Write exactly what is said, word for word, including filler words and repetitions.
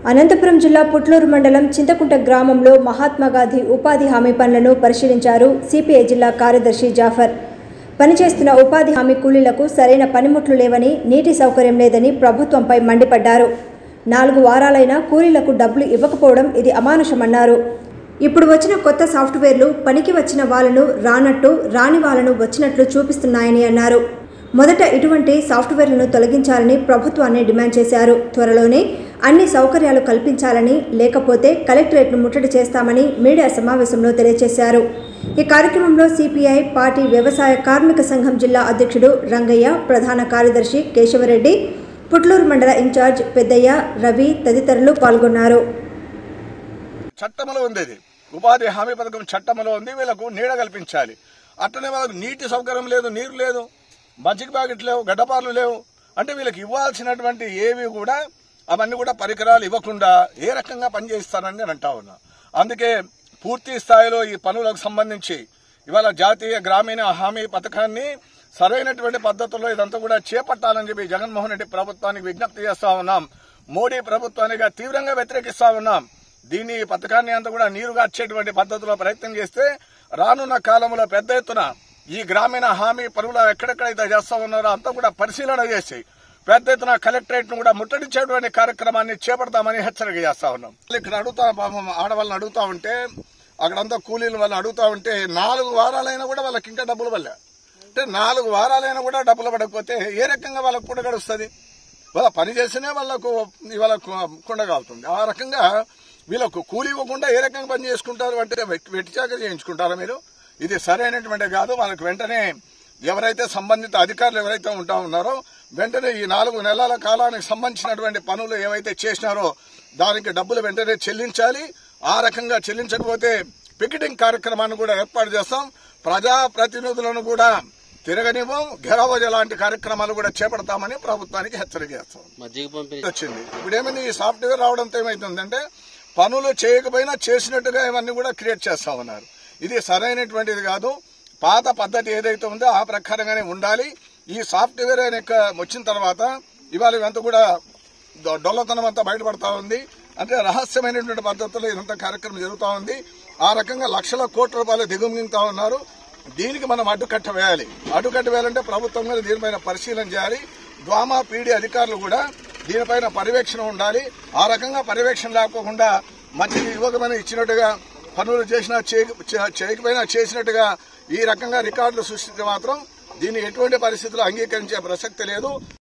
అనంతపురం జిల్లా పుట్లూరు మండలం చింతకుంట గ్రామంలో మహాత్మా గాంధీ ఉపాధి హామీ పనులను పరిశీలించారు సిపిఐ జిల్లా కార్యదర్శి జాఫర్. పనిచేస్తున్న ఉపాధి హామీ కూలీలకు సరైన పనిముట్లు లేవని, నీటి సౌకర్యం లేదని ప్రభుత్వంపై మండిపడ్డారు. నాలుగు వారాలైనా కూలీలకు డబ్బులు ఇవ్వకపోవడం ఇది అమానుషమన్నారు. ఇప్పుడు వచ్చిన కొత్త సాఫ్ట్వేర్లు పనికి వచ్చిన వాళ్ళను రానట్టు, రాని వాళ్ళను వచ్చినట్లు చూపిస్తున్నాయని అన్నారు. మొదట ఇటువంటి సాఫ్ట్వేర్లను తొలగించాలని ప్రభుత్వాన్ని డిమాండ్ చేశారు. త్వరలోనే అన్ని సౌకర్యాలు కల్పించాలని, లేకపోతే కలెక్టరేట్ను ముట్టడి చేస్తామని మీడియా సమావేశంలో తెలియజేశారు. ఈ కార్యక్రమంలో సిపిఐ పార్టీ వ్యవసాయ కార్మిక సంఘం జిల్లా అధ్యక్షుడు రంగయ్య, ప్రధాన కార్యదర్శి కేశవరెడ్డి, పుట్లూరు మండల ఇన్ఛార్జ్ పెద్దయ్య, రవి తదితరులు పాల్గొన్నారు. చట్టంలో ఉంది, ఉపాధి హామీ పథకం చట్టంలో ఉంది. వీళ్ళకు నీడ కల్పించాలి. అట్లనే వాళ్ళకు నీటి సౌకర్యం లేదు, నీరు లేదు, మజ్జిగ ప్యాకెట్ లేవు, గడ్డపార్లు లేవు. అంటే వీళ్ళకి ఇవ్వాల్సినటువంటి ఏవి కూడా అవన్నీ కూడా పరికరాలు ఇవ్వకుండా ఏ రకంగా పనిచేస్తారని నేను అంటా ఉన్నా. అందుకే పూర్తి స్థాయిలో ఈ పనులకు సంబంధించి ఇవాళ జాతీయ గ్రామీణ హామీ పథకాన్ని సరైనటువంటి పద్ధతుల్లో ఇదంతా కూడా చేపట్టాలని చెప్పి జగన్మోహన్ రెడ్డి ప్రభుత్వానికి విజ్ఞప్తి చేస్తా ఉన్నాం. మోడీ ప్రభుత్వానికి తీవ్రంగా వ్యతిరేకిస్తా ఉన్నాం. దీన్ని ఈ పథకాన్ని అంతా కూడా నీరుగార్చేటువంటి పద్ధతిలో ప్రయత్నం చేస్తే రానున్న కాలంలో పెద్ద ఎత్తున ఈ గ్రామీణ హామీ పనులు ఎక్కడెక్కడైతే చేస్తా ఉన్నారో అంతా కూడా పరిశీలన చేసి పెద్ద ఎత్తున కలెక్టరేట్ ను కూడా ముట్టడించేటువంటి కార్యక్రమాన్ని చేపడతామని హెచ్చరిక చేస్తా ఉన్నాం. ఇక్కడ అడుగుతా ఆడవాళ్ళని అడుగుతా ఉంటే, అక్కడంతా కూలీలు వాళ్ళని అడుగుతా ఉంటే నాలుగు వారాలైనా కూడా వాళ్ళకి ఇంకా డబ్బులు పడలే. అంటే నాలుగు వారాలైనా కూడా డబ్బులు పడకపోతే ఏ రకంగా వాళ్ళకు కుండ గడుస్తుంది? వాళ్ళ పని చేసినే వాళ్ళకు ఇవాళ కుండ కాలుతుంది. ఆ రకంగా వీళ్ళకు కూలీ ఇవ్వకుండా ఏ రకంగా పని చేసుకుంటారు అంటే వెట్టిచాక చేయించుకుంటారా మీరు? ఇది సరైనటువంటి కాదు. వాళ్ళకి వెంటనే ఎవరైతే సంబంధిత అధికారులు ఎవరైతే ఉంటా ఉన్నారో వెంటనే ఈ నాలుగు నెలల కాలానికి సంబంధించినటువంటి పనులు ఏవైతే చేసినారో దానికి డబ్బులు వెంటనే చెల్లించాలి. ఆ రకంగా చెల్లించకపోతే పికెటింగ్ కార్యక్రమాన్ని కూడా ఏర్పాటు చేస్తాం. ప్రజాప్రతినిధులను కూడా తిరగనివ్వం, ఘెరావో లాంటి కార్యక్రమాలు కూడా చేపడతామని ప్రభుత్వానికి హెచ్చరిక చేస్తాం. వచ్చింది ఇప్పుడు ఏమైంది, ఈ సాఫ్ట్వేర్ రావడంతో ఏమైతుందంటే పనులు చేయకపోయినా చేసినట్టుగా ఇవన్నీ కూడా క్రియేట్ చేస్తా ఉన్నారు. ఇది సరైనటువంటిది కాదు. పాత పద్ధతి ఏదైతే ఉందో ఆ ప్రకారంగానే ఉండాలి. ఈ సాఫ్ట్వేర్ వచ్చిన తర్వాత ఇవాళ ఇవంతా కూడా డొల్లతనం అంతా బయటపడతా ఉంది. అంటే రహస్యమైనటువంటి పద్ధతిలో ఇదంతా కార్యక్రమం జరుగుతూ ఉంది. ఆ రకంగా లక్షల కోట్ల రూపాయలు దిగుమింగుతా ఉన్నారు. దీనికి మనం అడ్డుకట్ట వేయాలి. అడ్డుకట్ట వేయాలంటే ప్రభుత్వం మీద దీనిపైన పరిశీలన చేయాలి. డ్వామా పీడీ అధికారులు కూడా దీనిపైన పర్యవేక్షణ ఉండాలి. ఆ రకంగా పర్యవేక్షణ లేకపోకుండా మంచిది ఇవ్వకమని ఇచ్చినట్టుగా పనులు చేసినా చేయకపోయినా చేసినట్టుగా ఈ రకంగా రికార్డులు సృష్టిస్తే మాత్రం దీన్ని ఎటువంటి పరిస్థితుల్లో అంగీకరించే ప్రసక్తి లేదు.